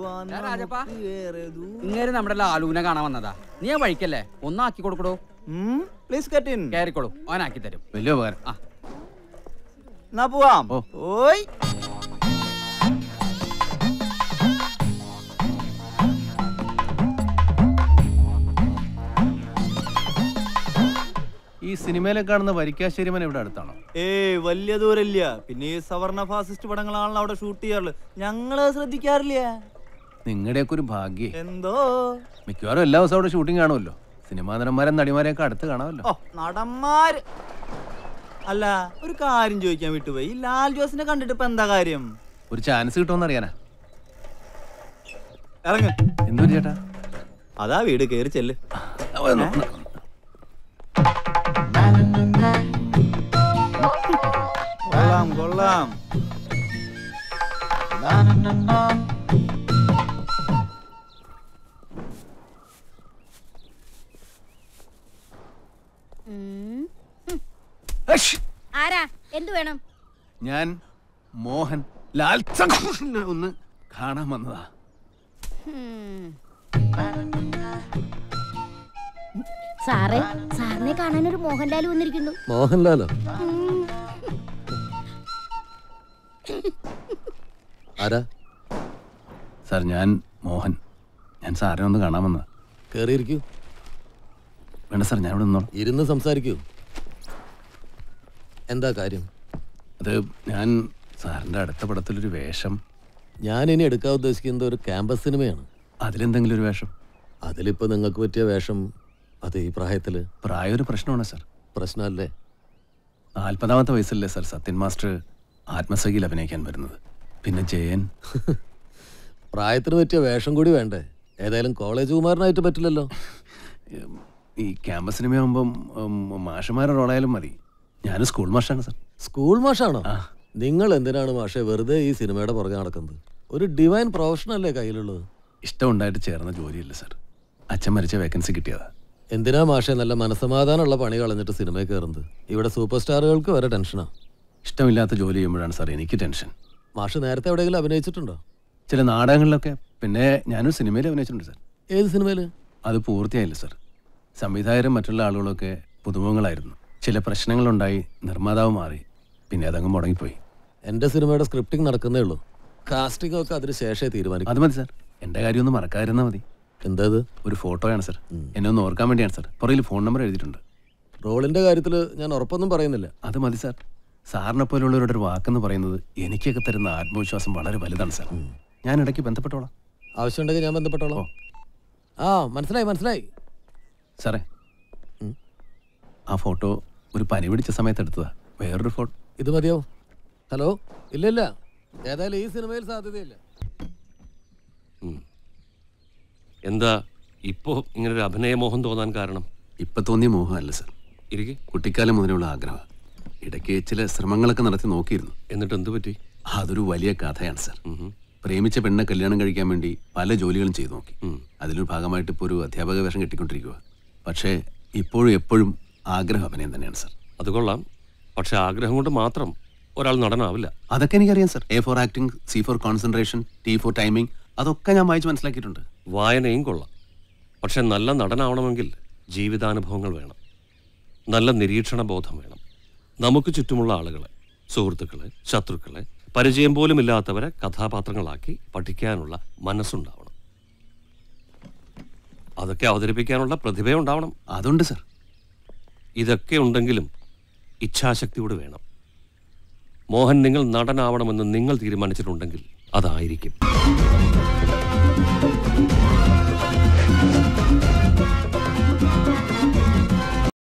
ഇങ്ങനെ നമ്മുടെ ലാലൂനെ കാണാൻ വന്നതാ. നീ ആ വഴിക്കല്ലേ, ഒന്നാക്കി കൊടുക്കടോ. Please കെറ്റ് in. കേറിക്കോളൂ, അവനാക്കി തരും. വലിയ ഉപകാരം. എന്നാ പോവാം. ഓയ് ഈ സിനിമയിലെ കാണുന്ന വരിക്കാശ്ശേരിമൻ ഇവിടെ അടുത്താണോ? വലിയ ദൂരമില്ല. പിന്നെ ഈ സവർണ ഫാസിസ്റ്റ് പടങ്ങളാണല്ലോ അവിടെ ഷൂട്ട് ചെയ്യാറുള്ളത്. ഞങ്ങള് ശ്രദ്ധിക്കാറില്ല. നിങ്ങളുടെയൊക്കെ ഒരു ഭാഗ്യം. എന്തോ മിക്കവാറും എല്ലാ ദിവസവും അവിടെ ഷൂട്ടിംഗ് കാണുമല്ലോ. സിനിമാ നടന്മാരും നടിമാരെയൊക്കെ അടുത്ത് കാണാമല്ലോ. നടന്മാര് അല്ല, ഒരു കാര്യം ചോദിക്കാൻ വിട്ടുപോയി. ഈ ലാൽ ജോസിനെ കണ്ടിട്ട് ഇപ്പൊ എന്താ കാര്യം? ഒരു ചാൻസ് കിട്ടുമെന്ന് അറിയാനാ. ഇറങ്ങ. എന്തോ ചേട്ടാ, അതാ വീട് കേറി ചെല്ല്. കൊള്ളാം കൊള്ളാം. ആരാ? എന്തു വേണം? ഞാൻ മോഹൻ ലാൽ ഒന്ന് കാണാൻ വന്നതാ. സാറേ, സാറിനെ കാണാൻ ഒരു മോഹൻലാൽ വന്നിരിക്കുന്നു. മോഹൻലാലോ? ആരാ? സാർ, ഞാൻ മോഹൻ. ഞാൻ സാറിനെ ഒന്ന് കാണാൻ വന്നതാ. കേറിയിരിക്കൂ. വേണ്ട സാർ, ഞാൻ ഇവിടെ നിന്നോ. ഇരുന്ന് സംസാരിക്കൂ. എന്താ കാര്യം? അത് ഞാൻ സാറിൻ്റെ അടുത്ത പടത്തിലൊരു വേഷം. ഞാൻ ഇനി എടുക്കാൻ ഉദ്ദേശിക്കുന്നത് ഒരു ക്യാമ്പസ് സിനിമയാണ്. അതിലെന്തെങ്കിലും ഒരു വേഷം? അതിലിപ്പോൾ നിങ്ങൾക്ക് പറ്റിയ വേഷം അത് ഈ പ്രായത്തിൽ? പ്രായം ഒരു പ്രശ്നമാണ് സാർ. പ്രശ്നമല്ലേ? 40ാമത്തെ വയസ്സല്ലേ സാർ സത്യൻ മാസ്റ്റർ ആത്മസഖിയിൽ അഭിനയിക്കാൻ വരുന്നത്. പിന്നെ ജയൻ. പ്രായത്തിന് പറ്റിയ വേഷം കൂടി വേണ്ടേ? ഏതായാലും കോളേജ് കുമാരനായിട്ട് പറ്റില്ലല്ലോ. ഈ ക്യാമ്പസ് സിനിമയാകുമ്പം മാഷന്മാരുടെ റോളായാലും മതി. ഞാൻ സ്കൂൾ മാഷാണ് സാർ. സ്കൂൾ മാഷാണോ? നിങ്ങൾ എന്തിനാണ് മാഷെ വെറുതെ ഈ സിനിമയുടെ പുറകെ നടക്കുന്നത്? ഒരു ഡിവൈൻ പ്രൊഫഷനല്ലേ കയ്യിലുള്ളത്. ഇഷ്ടമുണ്ടായിട്ട് ചേർന്ന ജോലിയില്ല സാർ. അച്ഛൻ മരിച്ച വേക്കൻസി കിട്ടിയതാ. എന്തിനാ മാഷെ നല്ല മനസ്സമാധാനമുള്ള പണി കളഞ്ഞിട്ട് സിനിമയിൽ കയറുന്നത്? ഇവിടെ സൂപ്പർ സ്റ്റാറുകൾക്ക് വരെ ടെൻഷനാ. ഇഷ്ടമില്ലാത്ത ജോലി ചെയ്യുമ്പോഴാണ് സാർ എനിക്ക് ടെൻഷൻ. മാഷ് നേരത്തെ എവിടെയെങ്കിലും അഭിനയിച്ചിട്ടുണ്ടോ? ചില നാടകങ്ങളിലൊക്കെ. പിന്നെ ഞാനൊരു സിനിമയിൽ അഭിനയിച്ചിട്ടുണ്ട് സാർ. ഏത് സിനിമയിൽ? അത് പൂർത്തിയായില്ല സാർ. സംവിധായകരും മറ്റുള്ള ആളുകളൊക്കെ പുതുമുഖങ്ങളായിരുന്നു. ചില പ്രശ്നങ്ങളുണ്ടായി, നിർമ്മാതാവ് മാറി. പിന്നെ അതങ്ങ് മുടങ്ങിപ്പോയി. എൻ്റെ സിനിമയുടെ സ്ക്രിപ്റ്റിംഗ് നടക്കുന്നേ ഉള്ളൂ. കാസ്റ്റിംഗ് ഒക്കെ അതിന് ശേഷമേ തീരുമാനിക്കും. അത് മതി സാർ. എൻ്റെ കാര്യം ഒന്ന് മറക്കാതിരുന്നാൽ മതി. എന്താ? ഒരു ഫോട്ടോയാണ് സാർ. എന്നെ ഒന്ന് ഓർക്കാൻ വേണ്ടിയാണ് സാർ. പുറകിൽ ഫോൺ നമ്പർ എഴുതിയിട്ടുണ്ട്. റോളിൻ്റെ കാര്യത്തിൽ ഞാൻ ഉറപ്പൊന്നും പറയുന്നില്ല. അത് മതി സാർ. സാറിനെ പോലുള്ളവരുടെ ഒരു വാക്കെന്ന് പറയുന്നത് എനിക്കൊക്കെ തരുന്ന ആത്മവിശ്വാസം വളരെ വലുതാണ് സാർ. ഞാൻ ഇടയ്ക്ക് ബന്ധപ്പെട്ടോളാം. ആവശ്യമുണ്ടെങ്കിൽ ഞാൻ ബന്ധപ്പെട്ടോളാം. മനസ്സിലായി സാറേ, ആ ഫോട്ടോ ഒരു പനി പിടിച്ച സമയത്ത് എടുത്തതാ. വേറൊരു ഫോട്ടോ ഇത് മതിയോ? ഹലോ? ഇല്ല, ഏതായാലും ഈ സിനിമയിൽ സാധ്യതയില്ല. എന്താ ഇപ്പോ ഇങ്ങനൊരു അഭിനയമോഹം തോന്നാൻ കാരണം? ഇപ്പൊ തോന്നിയ മോഹമല്ല സാർ, കുട്ടിക്കാലം മുതലുള്ള ആഗ്രഹം. ഇടയ്ക്ക് ചില ശ്രമങ്ങളൊക്കെ നടത്തി നോക്കിയിരുന്നു. എന്നിട്ട് എന്തു പറ്റി? അതൊരു വലിയ കഥയാണ് സാർ. പ്രേമിച്ച പെണ്ണെ കല്യാണം കഴിക്കാൻ വേണ്ടി പല ജോലികളും ചെയ്തു നോക്കി. അതിലൊരു ഭാഗമായിട്ട് ഇപ്പോൾ ഒരു അധ്യാപക വേഷം കെട്ടിക്കൊണ്ടിരിക്കുക. പക്ഷേ ഇപ്പോഴും എപ്പോഴും ആഗ്രഹം അഭിനയം തന്നെയാണ് സാർ. അത് കൊള്ളാം. പക്ഷെ ആഗ്രഹം കൊണ്ട് മാത്രം ഒരാൾ നടനാവില്ല. അതൊക്കെ എനിക്കറിയാം sir. A for acting, C for concentration, T for timing, അതൊക്കെ ഞാൻ വായിച്ച് മനസ്സിലാക്കിയിട്ടുണ്ട്. വായനയും കൊള്ളാം. പക്ഷെ നല്ല നടനാവണമെങ്കിൽ ജീവിതാനുഭവങ്ങൾ വേണം, നല്ല നിരീക്ഷണ ബോധം വേണം. നമുക്ക് ചുറ്റുമുള്ള ആളുകളെ, സുഹൃത്തുക്കളെ, ശത്രുക്കളെ, പരിചയം പോലും ഇല്ലാത്തവരെ കഥാപാത്രങ്ങളാക്കി പഠിക്കാനുള്ള മനസ്സുണ്ടാവണം. അതൊക്കെ അവതരിപ്പിക്കാനുള്ള പ്രതിഭയുണ്ടാവണം. അതുണ്ട് സാർ. ഇതൊക്കെ ഉണ്ടെങ്കിലും ഇച്ഛാശക്തിയോട് വേണം. മോഹൻ, നിങ്ങൾ നടനാവണമെന്ന് നിങ്ങൾ തീരുമാനിച്ചിട്ടുണ്ടെങ്കിൽ അതായിരിക്കും.